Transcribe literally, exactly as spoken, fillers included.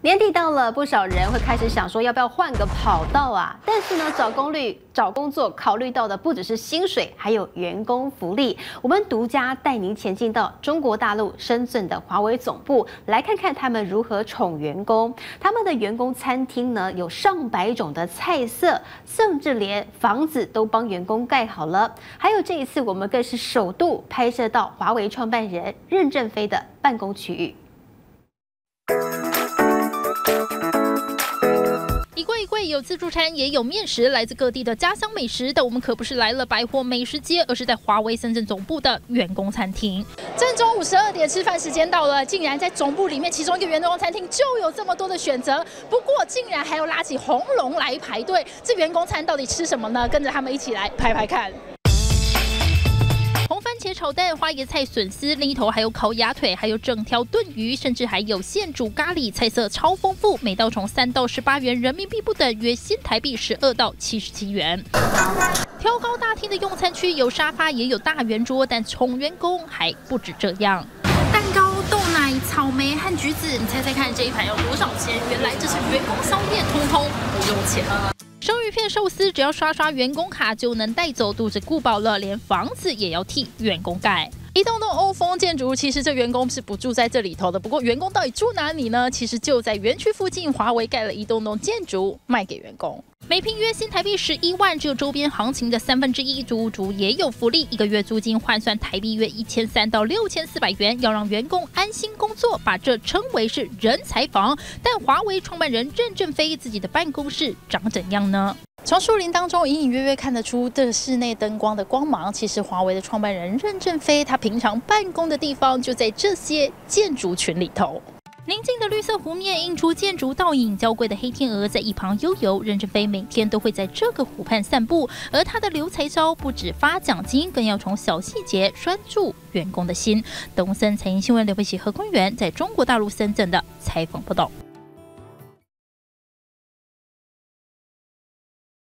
年底到了，不少人会开始想说要不要换个跑道啊？但是呢，找工率找工作考虑到的不只是薪水，还有员工福利。我们独家带您前进到中国大陆深圳的华为总部，来看看他们如何宠员工。他们的员工餐厅呢，有上百种的菜色，甚至连房子都帮员工盖好了。还有这一次，我们更是首度拍摄到华为创办人任正非的办公区域。 一柜一柜有自助餐，也有面食，来自各地的家乡美食。但我们可不是来了百货美食街，而是在华为深圳总部的员工餐厅。正中午十二点，吃饭时间到了，竟然在总部里面其中一个员工餐厅就有这么多的选择。不过，竟然还要拉起红龙来排队。这员工餐到底吃什么呢？跟着他们一起来排排看。 红番茄炒蛋、花椰菜笋丝，另一头还有烤鸭腿，还有整条炖鱼，甚至还有现煮咖喱，菜色超丰富。每道从三到十八元人民币不等，约新台币十二到七十七元。挑高大厅的用餐区有沙发，也有大圆桌，但宠员工还不止这样。蛋糕、豆奶、草莓和橘子，你猜猜看这一盘要多少钱？原来这是员工商店，通通不用钱。 生鱼片、寿司，只要刷刷员工卡就能带走，肚子顾饱了，连房子也要替员工盖。一栋栋欧风建筑，其实这员工是不住在这里头的。不过员工到底住哪里呢？其实就在园区附近，华为盖了一栋栋建筑卖给员工。 每平约新台币十一万，只有周边行情的三分之一。租屋族也有福利，一个月租金换算台币约一千三到六千四百元，要让员工安心工作，把这称为是人才房。但华为创办人任正非自己的办公室长怎样呢？ 从树林当中隐隐约约看得出这室内灯光的光芒。其实华为的创办人任正非，他平常办公的地方就在这些建筑群里头。 宁静的绿色湖面映出建筑倒影，娇贵的黑天鹅在一旁悠游。任正非每天都会在这个湖畔散步，而他的留才招不止发奖金，更要从小细节拴住员工的心。东森财经新闻刘佩琪、何坤元在中国大陆深圳的采访报道。